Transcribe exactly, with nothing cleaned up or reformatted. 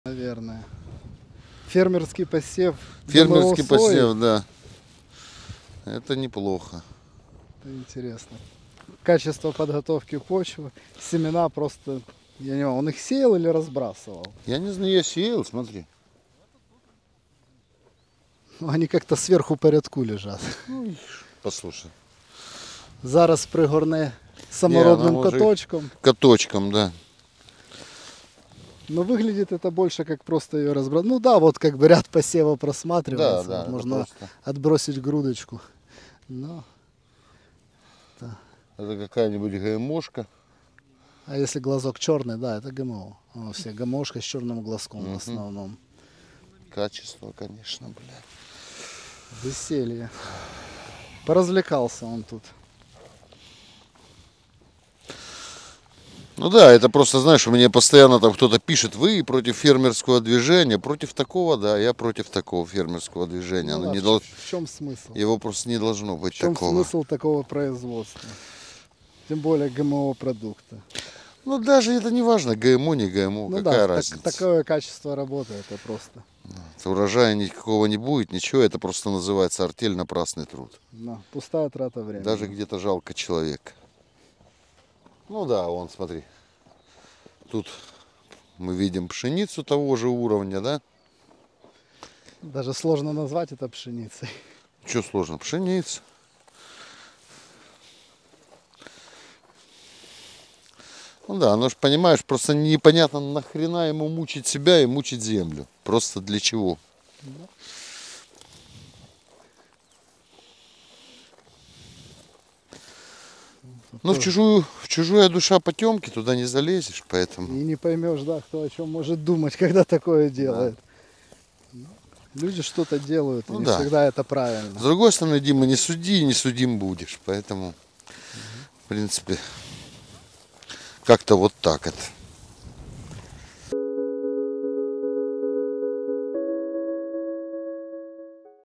Наверное. Фермерский посев. Фермерский посев, да. Это неплохо. Это интересно. Качество подготовки почвы. Семена просто... Я не знаю, он их сеял или разбрасывал? Я не знаю, я сеял, смотри. Ну, они как-то сверху по рядку лежат. Ну, послушай. Зараз пригорне самородным Не, каточком. Каточком, да. Но выглядит это больше как просто ее разбрать. Ну да, вот как бы ряд посева просматривается. Да, да, можно просто... отбросить грудочку. Но... Да. Это какая-нибудь ГМОшка. А если глазок черный, да, это ГМО. О, все ГМОшка с черным глазком Угу. в основном. Качество, конечно, бля. Веселье. Поразвлекался он тут. Ну да, это просто, знаешь, у меня постоянно там кто-то пишет, вы против фермерского движения, против такого, да, я против такого фермерского движения. Ну, Оно да, не в, дол... в чем смысл? Его просто не должно быть в чем такого. смысл такого производства? Тем более ГМО продукта. Ну даже это не важно, ГМО, не ГМО, Ну какая да, разница. Так, такое качество работы, это просто. Урожая никакого не будет, ничего, это просто называется артель напрасный труд. Да, пустая трата времени. Даже где-то жалко человека. Ну да, вон, смотри. Тут мы видим пшеницу того же уровня, да? Даже сложно назвать это пшеницей. Что сложно? Пшеница. Ну да, ну ж понимаешь, просто непонятно, нахрена ему мучить себя и мучить землю. Просто для чего? Да. Ну, в чужую, в чужая душа потемки, туда не залезешь, поэтому... И не поймешь, да, кто о чем может думать, когда такое делает. Да. Люди что-то делают, и ну, не да. всегда это правильно. С другой стороны, Дима, не суди, не судим будешь. Поэтому, угу. в принципе, как-то вот так это.